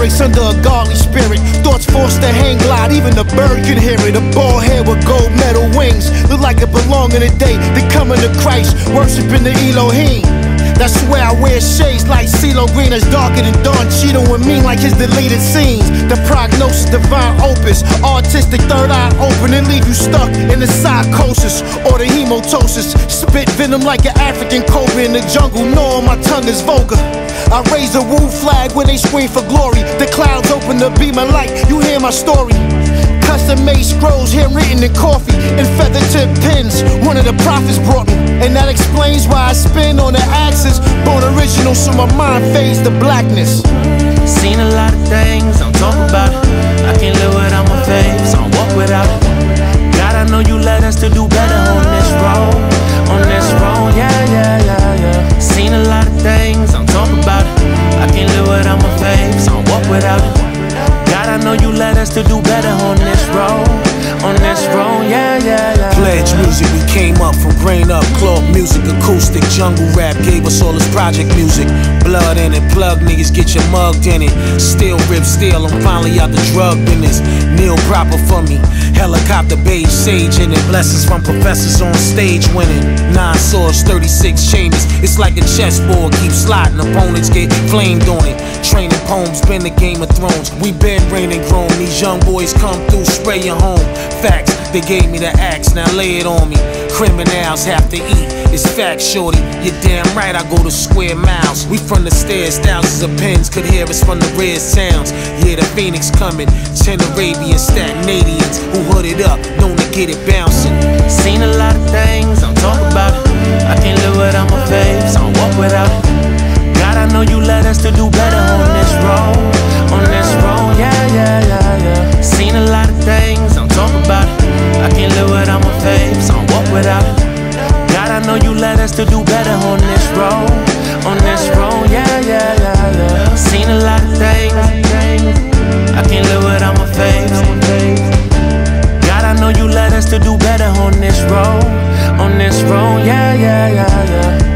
lyrics under a godly spirit. Thoughts forced to hang glide, even the bird could hear it. A bald head with gold metal wings, look like it belong in the day. They coming to Christ, worshiping the Elohim. That's where I wear shades like CeeLo Green, that's darker than Don Cheeto and mean like his deleted scenes. The prognosis, divine opus, artistic third eye open and leave you stuck in the psychosis or the hematosis. Spit venom like an African cobra in the jungle, knowing my tongue is vulgar. I raise a woo flag when they scream for glory. The clouds open to be my light, you hear my story. Custom-made scrolls, handwritten in coffee, and feather-tipped pens, one of the prophets brought me. And that explains why I spin on the axis. Born original, so my mind fades to blackness. Seen a lot of things, don't talk about it. I can't live without my faith, so I walk without it. God, I know you led us to do better on this road. On this road, yeah. Seen a lot of things, don't talk about it. I can't live without my faith, so I walk without it. God, I know you led us to do better on this road. On this road, yeah. Pledge music, we came up from grain up. Club music, acoustic, jungle rap gave us all this project music. Blood in it, plug niggas, get your mugged in it. Still rip steel, I'm finally out the drug business. Kneel proper for me, helicopter beige sage in it. Blessings from professors on stage winning. 9 swords, 36 chambers, it's like a chessboard. Keep sliding, opponents get flamed on it. Training poems, been the Game of Thrones. We been reigning grown, these young boys come through, spray your home. Facts, they gave me the axe, now lay it on me. Criminals have to eat, it's fact, shorty. You're damn right, I go to square miles. We from the stairs, thousands of pins could hear us from the red sounds. Yeah, the Phoenix coming, 10 Arabian Stagnadians who hooded up, known to get it bouncing. Seen a lot of things, don't talk about it. I can't live without my faith, so I walk without it. God, I know you led us to do better on this road. On this road, yeah. Seen a lot of things, don't talk about it. I can't live without my faith, so I walk without it. God, I know you led us to do better on this road. On this road, yeah. Seen a lot of things, I can't live without my faith. God, I know you led us to do better on this road. On this road, yeah.